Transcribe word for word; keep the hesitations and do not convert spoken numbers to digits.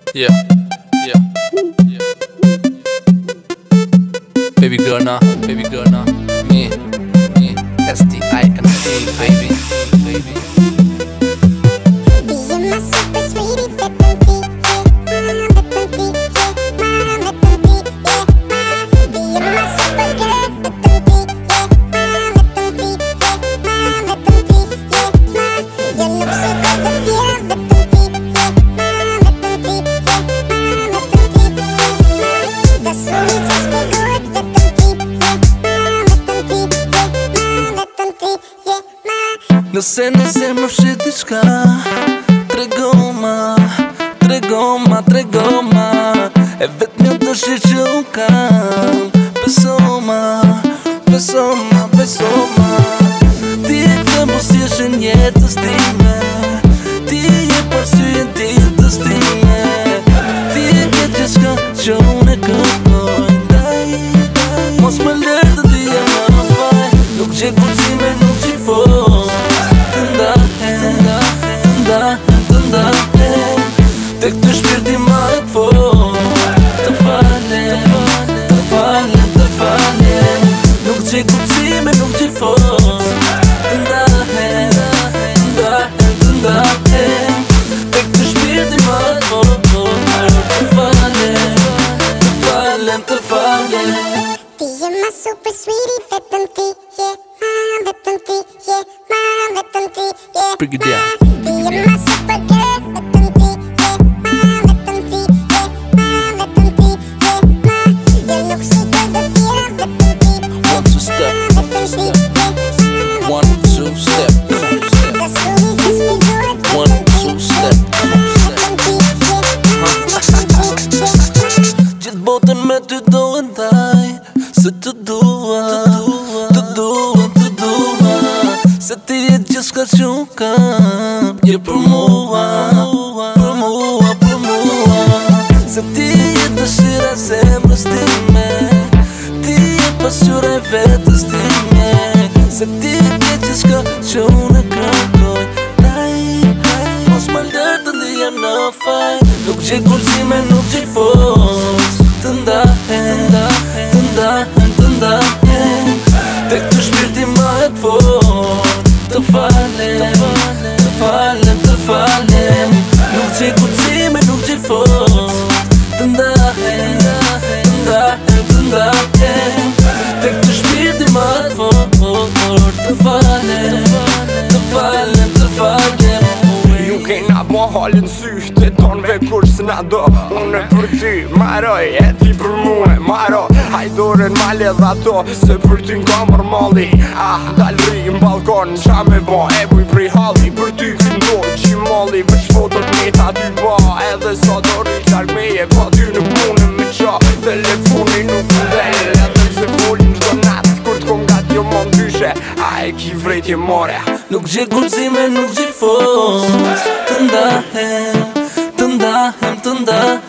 Yeah, yeah, yeah. Baby girl now, baby girl now. Me, me, S T I N T, baby, baby. You're my super sweetie, vetanti, yeah, vetanti, yeah, my vetanti, yeah, you're my super girl, vetanti, yeah, vetanti, yeah, my vetanti, yeah, you look so good, yeah, vetanti, yeah, my vetanti, yeah, my vetanti, yeah, that's who you just be good, vetanti, yeah, vetanti, yeah, my vetanti, yeah, my. Nëse nëse më fshit diçka, tregoma, tregoma, tregoma. E vetëm dëshirë që u kam. Besoma, besoma, besoma. Ti e këmbu si është në jetës time. Ti e përsyën ditës time. Ti e ke gjithçka që unë e kërkoj. Daj, daj, mos më lërë të dhja në faj. Nuk gjej kurcime, nuk gjej fos. Të ndahem, të ndahem, të ndahem. Tek të shpirti ma e t'fos. Të falem, të falem, të falem. Nuk gjej kurcime, nuk gjej fos. Të ndahem, të ndahem, të ndahem. Tek të shpirti ma e t'fos. Të falem, të falem, të falem. You're my super sweetie, vetanti, yeah, my vetanti, yeah, my vetanti, yeah. Break it down. You're my super girl, vetanti, yeah, my vetanti, yeah, my vetanti, yeah, my. You look so good, yeah, vetanti, One, two, step. my vetanti, yeah, One, two, step. that's who you just be good, One, two, step. vetanti, yeah, my vetanti, yeah. Gjithë botën me ty do ndaj. Se të dua, të dua, të dua. Se ti e gjithçka që u kam. Je për mua, për mua, për mua. Se ti e dëshira zemrës time. Ti e pasqyra e vetës time. Se ti e ke gjithçka që unë e kërkoj. Daj, daj, mos më lërë të ndija në faj. Nuk gjej kurcime, nuk gjej fos. Të ndahem, të ndahem, të ndahem. Tek të shpirti ma e t'fort. Të falem, të falem, të falem. Nuk gjej kurcime, nuk gjej fos. Të ndahem, të ndahem, të ndahem. Tek të shpirti ma e t'fort. Të falem, të falem, të falem. Ju kena bo halin sy të tonve kur së na do. Unë për ty maroj, e ti për muë maro. Hajdoren ma ledha to, se për ty n'ka mër mali. Ah, dalri n'balkon, qa me bo, e buj prej halli. Për ty këndoj gjimali, veç fotot me ta ty ba. Edhe sa do rrit larg meje, pa ty në punë me qa. Telefoni nuk ndel, edhe se folin qdo nat. Kur t'kom gat jo më ndyshe, a e ki vrejtje more. Nuk gjej kurcime, nuk gjej fos. Të ndahem, të ndahem, të ndahem.